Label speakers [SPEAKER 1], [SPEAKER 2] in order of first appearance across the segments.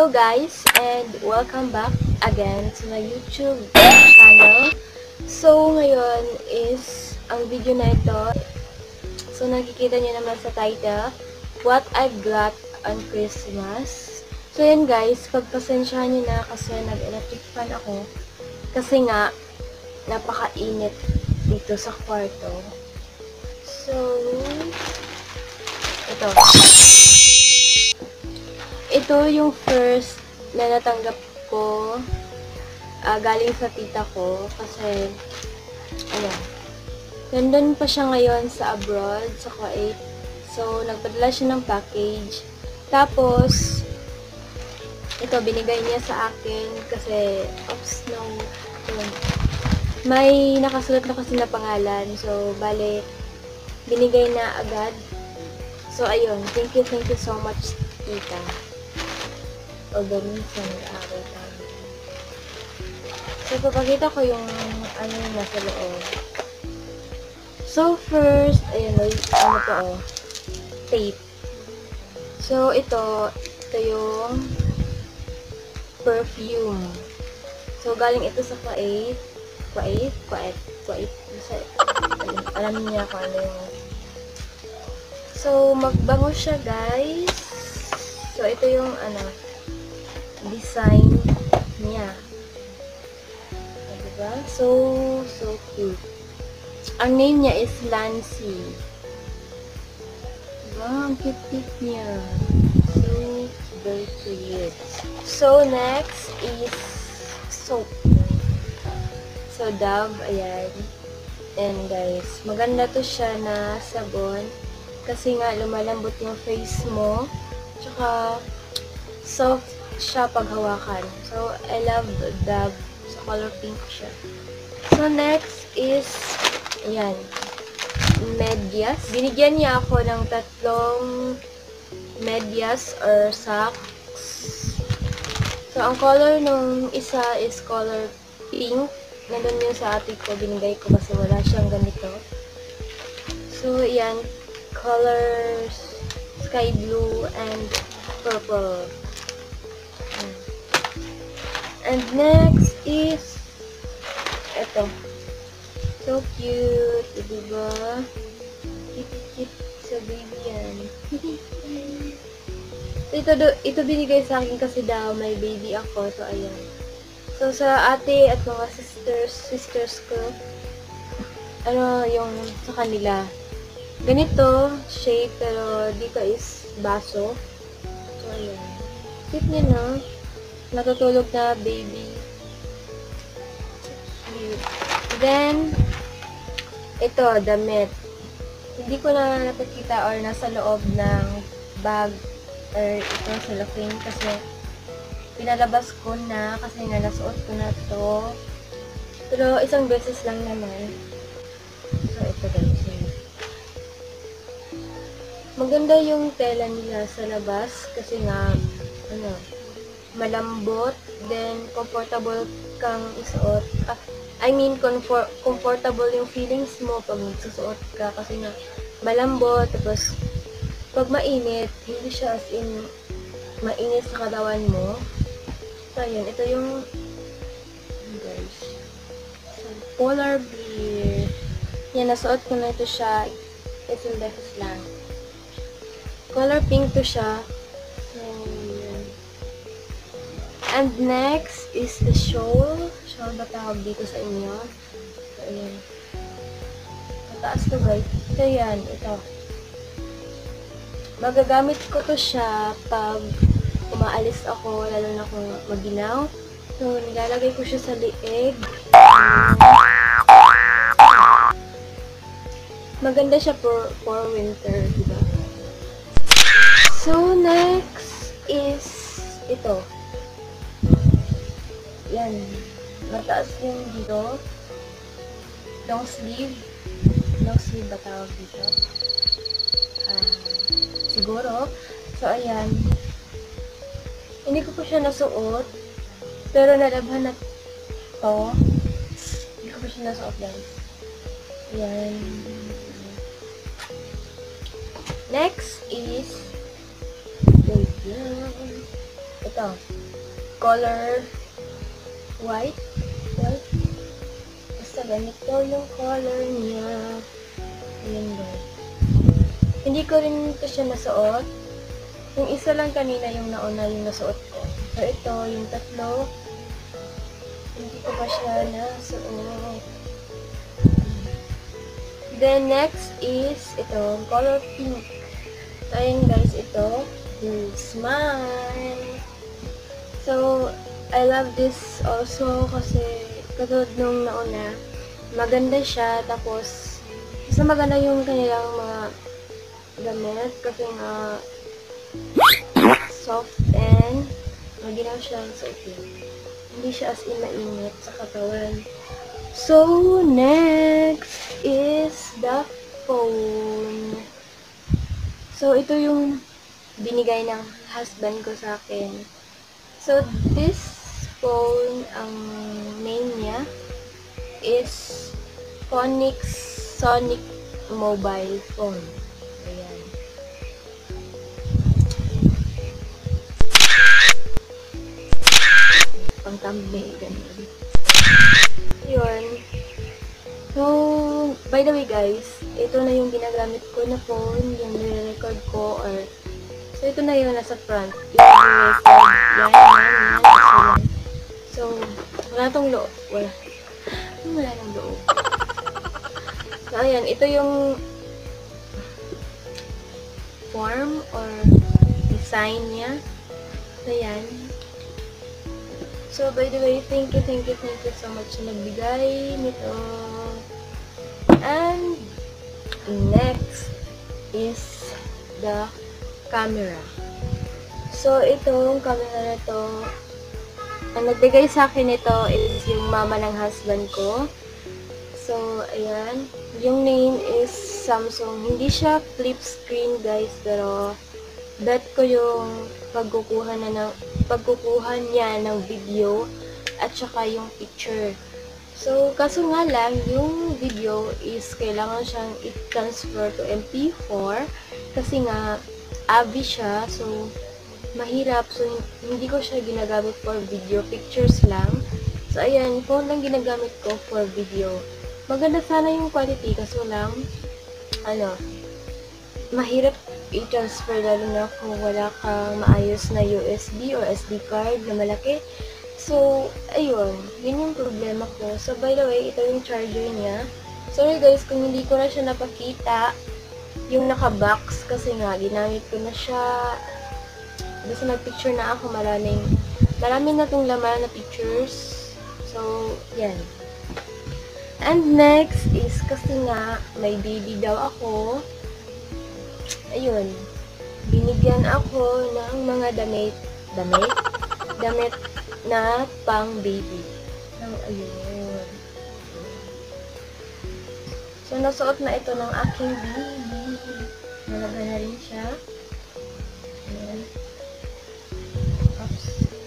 [SPEAKER 1] guys, and welcome back again to my YouTube channel. So ngayon is ang video na ito. So nakikita niyo naman sa title, What I've Got on Christmas. So yan guys, pagpasensyahan niyo na kasi nag-electric fan ako. Kasi nga, napakainit dito sa kwarto. So, ito yung first na natanggap ko galing sa tita ko kasi nandun pa siya ngayon sa abroad, sa Kuwait. So, nagpadala siya ng package. Tapos, ito, binigay niya sa akin kasi, may nakasulat na kasi na pangalan. So, bale, binigay na agad. So, ayun. Thank you so much, tita. Although, minsan nag-aaral tayo. So, papakita ko yung ano yung nasa loob. So, first, ayun, tape. So, ito yung perfume. So, galing ito sa Kuwait. Alam niya kung ano yung... So, magbango siya, guys. So, ito yung, design niya. Diba? So cute. Ang name niya is Lancy. Diba? Ang cute niya. So, very cute. So, next is soap. So, Dove, ayan. And guys, maganda to siya na sabon. Kasi nga, lumalambot yung face mo. Tsaka, soft siya paghawakan. So, I love Dove. Sa color pink siya. So, next is, ayan, medyas. Binigyan niya ako ng 3 medyas or socks. So, ang color nung isa is color pink. Nandun yun sa ate ko. Binigay ko kasi wala siyang ganito. So, ayan, colors sky blue and purple. And next is ito. So cute, diba? Cute sa baby yan. ito binigay sa akin kasi daw may baby ako. So ayan. So sa ate at mga sisters ko, yung sa kanila. Ganito shape pero dito is baso. So ayan. Cute niya, no? Natutulog na baby. Cute. Then, ito, damit. Hindi ko na nakikita or nasa loob ng bag or ito cellophane kasi pinalabas ko na kasi nga nasuot ko na to. Pero isang beses lang naman. So, ito guys. Maganda yung tela nila sa labas kasi nga, malambot, then comfortable kang isuot. Comfortable yung feelings mo pag magsusuot ka kasi nga malambot, tapos pag mainit, hindi siya as in mainit sa katawan mo. So, ayan, ito yung guys, polar bear. Yan, nasuot ko na ito siya. Isang beses lang. Color pink to siya. And next is the shawl. Shawl ba tawag dito sa inyo? So, ayan. Mataas to guys. So, yan. Ito. Magagamit ko to siya pag umaalis ako, lalo na kung maginaw. So, nilalagay ko siya sa liig. Maganda siya for winter, diba? So, next is ito. Yan. Mataas yung dito. Long sleeve. Long sleeve ba tawag dito? Siguro. So, ayan. Hindi ko po siya nasuot. Pero nalabhan na to. Hindi ko po siya nasuot, guys. Ayan. Next is, wait lang. ito, color white. Basta ganito yung color niya. Ayan guys. Hindi ko rin ito siya nasuot. Yung isa lang kanina yung nauna yung nasuot ko. So, ito, yung tatlo, hindi ko pa siya nasuot. Then, next is, ito, color pink. So, ayan guys, ito, smile. So, I love this also kasi katulad nung nauna, maganda siya, tapos isa maganda yung kanilang mga damit kasi nga soft and maginaw siya sa itim. Hindi siya as in mainit sa katawan. So, next is the phone. So, ito yung binigay ng husband ko sa akin. So, this phone, ang name niya is Phonix Sonic Mobile Phone. Ayan. Pang thumbnail, ganun. Yun. So, by the way guys, ito na yung ginagamit ko na phone, yung nire-record ko, or so ito na yun, nasa front. Yung nire-record, yan. So, wala tong loob. Wala nang loob. So, ayan, ito yung form or design niya. So, ayan. So, by the way, thank you so much sa nagbigay nito. And, next is the camera. So, itong camera na to, ang nagbigay sa akin nito is yung mama ng husband ko. So, ayan. Yung name is Samsung. Hindi siya flip screen, guys, pero bet ko yung pagkukuha niya ng video at saka yung picture. So, kaso nga lang, yung video is kailangan siyang i-transfer to MP4 kasi nga, AVI siya. So, mahirap. So, hindi ko siya ginagamit for video. Pictures lang. So, ayan. Phone lang ginagamit ko for video. Maganda sana yung quality. Kaso lang, mahirap i-transfer lalo na kung wala kang maayos na USB or SD card na malaki. So, ayun. Yun yung problema ko. So, by the way, ito yung charger niya. Sorry guys, kung hindi ko na siya napakita yung naka-box kasi nga, ginamit ko na siya. Basta nag-picture na ako, marami na tong laman na pictures. So, yan. And next is, kasi nga, may baby daw ako. Ayun. Binigyan ako ng mga damit na pang baby. Ayun. So, nasuot na ito ng aking baby. Nalaga na rin siya. Ayan. Oops.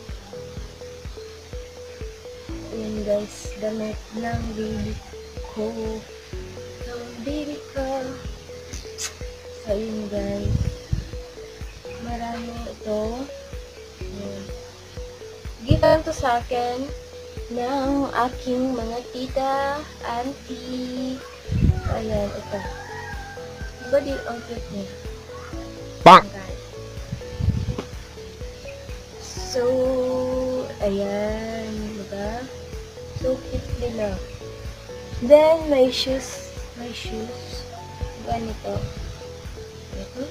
[SPEAKER 1] Ayan guys, damit ng baby ko. Ng baby ko. So, ayun guys. Marami ito. Ayan. Gift to sa akin ng aking mga tita, auntie. So, ayan, ito. Diba di ang cute niya? Bang! So, ayan, diba? So cute nila. Then, my shoes. Ganito. Ito.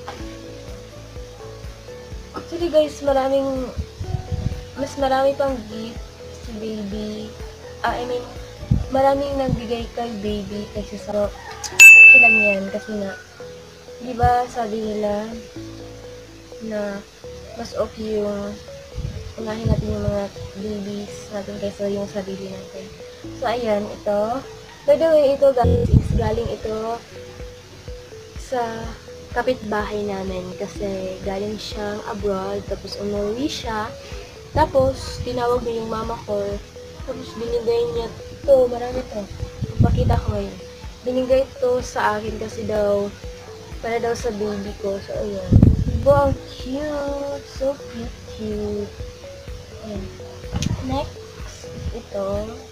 [SPEAKER 1] Actually guys, mas marami pang gift si baby. Maraming nagbigay kay baby kasi sa lang yan kasi na, di ba sabi nila na mas okay yung unahin natin yung mga babies natin kaysa yung sarili natin. So, ayan, ito. By the way, ito guys is galing ito sa kapitbahay namin kasi galing siyang abroad tapos umuwi siya. Tapos, tinawag niya yung mama ko. Tapos, binigay niya to. Marami to. Pakita ko ngayon. Binigay to sa akin kasi daw, para daw sa baby ko. So, ayan. Diba, ang cute. So cute. cute. Ayan. Next, ito.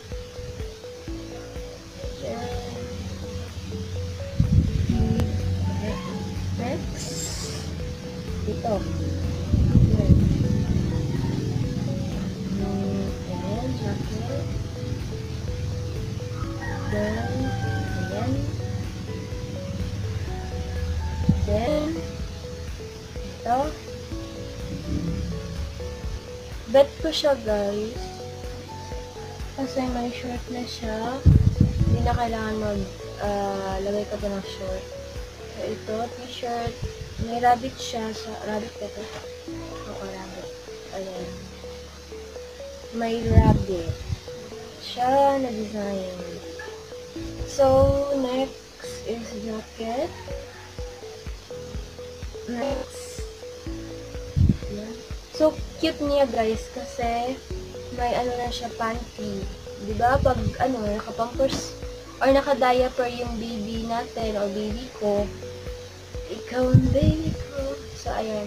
[SPEAKER 1] Ayan. Next, ito. Ayan. Ayan, jacket. Then, ayan. Then, ito. Bet ko siya, guys. Kasi may short na siya. Hindi na kailangan lagay ka pa ng short. So, ito, t-shirt. May rabbit siya. Rabbit ba ito? Oo, rabbit. Ayan. May rabbit siya na design. So, next is jacket. Next. Ayan. So, cute niya, guys, kasi may ano na siya, panty. Diba? Pag, naka-pampers or naka-diaper yung baby natin or baby ko, ikaw ang baby ko. So, ayan.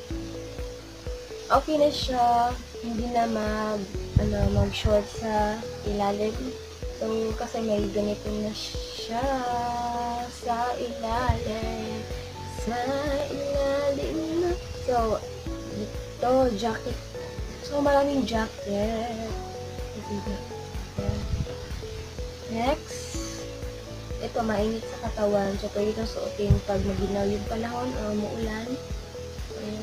[SPEAKER 1] Okay na siya. Hindi na mag-short sa ilalim. So, kasi may ganito na siya sa ilalim. Sa ilalim na. So, ito, jacket. So, maraming jacket. Next, ito, mainit sa katawan. So, pwede itong suotin pag maginaw yung panahon o umuulan. Ayan.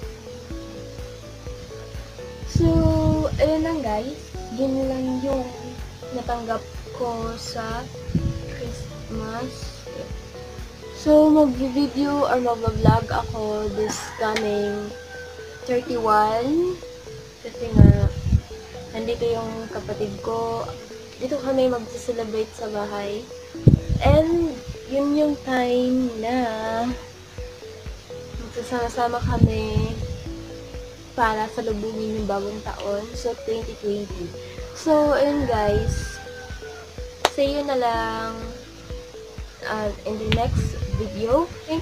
[SPEAKER 1] So, ayun lang guys. Yun lang yung natanggap ko sa Christmas. So, mag-video or mag-vlog ako this coming 31. Kasi nga, nandito yung kapatid ko. Dito kami mag-celebrate sa bahay. And, yun yung time na magsasama-sama kami para salubungin yung bagong taon. So, 2020. So, ayun guys. See you na lang in the next video. Thank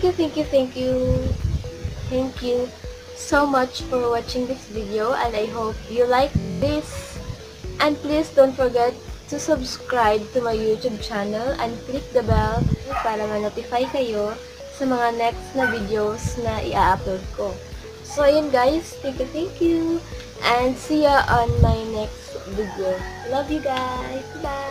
[SPEAKER 1] you so much for watching this video, and I hope you like this. And please don't forget to subscribe to my YouTube channel and click the bell para ma-notify kayo sa mga next na videos na i-upload ko. So, ayun guys. Thank you. And see ya on my next video. Love you guys. Bye!